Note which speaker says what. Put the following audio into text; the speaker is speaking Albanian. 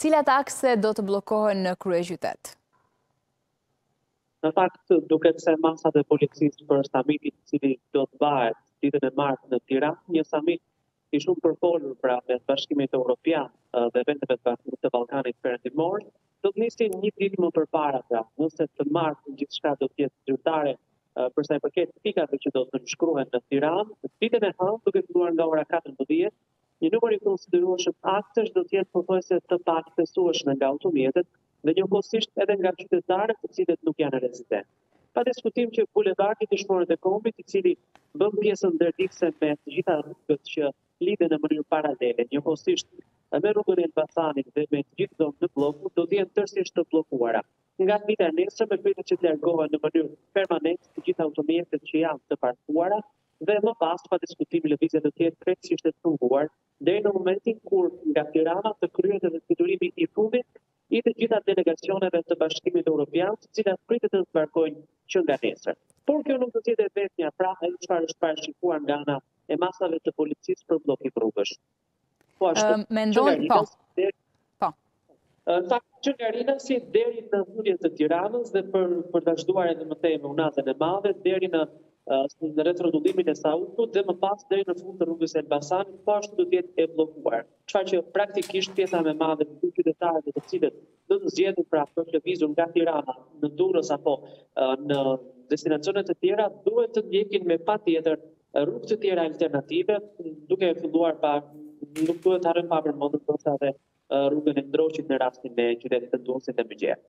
Speaker 1: Cilat akse do të bllokohen në kryeqytet?
Speaker 2: Në fakt, duket se masat e policisë për samitin i cili do të bëhet ditën e martë në Tiranë, një samit i shumë përfolur pra me bashkimet evropian dhe vendeve të Ballkanit Perëndimor, do të nisin një ditë më përpara, pra, nëse të martën gjithçka do të jetë zyrtare për sa i përket pikave që do të nënshkruhen në Tiranë, ditën e hënë, duke filluar nga ora 14, një numër i konsiderueshëm aksesh do të jetë pothuajse të paaksesueshme nga automjetet dhe njëkohësisht edhe nga qytetarët të cilët nuk janë rezidentë. Pa diskutim që bulevardi Dëshmorët e Kombit, i cili bën pjesën ndërdikse me të gjitha rrugët që lidhen në mënyrë paralele, njëkohësisht me rrugën e Elbasanit dhe me të gjithë zonën e bllokut, do të jenë tërësisht të bllokuara. Nga dita e nesërme pritet që të largohen në mënyrë permanente të gjitha automjetet që janë të parkuara dhe më pas pa diskutim lëvizje do të jetë krejtësisht e tunguar deri në momentin kur nga Tirana të kryhet edhe fluturimi i fundit i të gjitha delegacioneve të Bashkimit Evropian, të cilat pritet të zbarkojnë që nga nesër. Por kjo nuk do të jetë vetmja, pra ajo çfarë është parashikuar nga ana e masave të policisë për bllokim rrugësh. Po ashtu.
Speaker 1: Mendon, po.
Speaker 2: Që nga Rinasi deri në huljen të Tiranës dhe për ta zhduar edhe më tej me unatën e madhe deri në retrodullimin e Saukut dhe më pas deri në fund të rrugës Elbasanit, po ashtu do të jetë e bllokuar. Çfarë që praktikisht pjesa më e madhe e qytetarëve të cilët do të zgjedhin pra për të lëvizur nga Tirana në Durrës apo në destinacione të tjera duhet të ndjekin me patjetër rrugë të tjera alternative, duke filluar nuk duhet të harrojmë pa përmendur edhe rrugën e Ndroqit në rastin e qytetit të Durrësit e Mëngjesit.